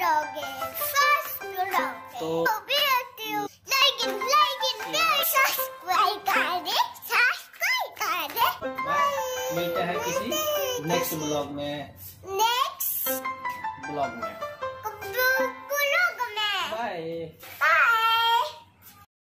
करोगे first vlog तो मिलते हैं किसी नेक्स्ट ब्लॉग में। बाय।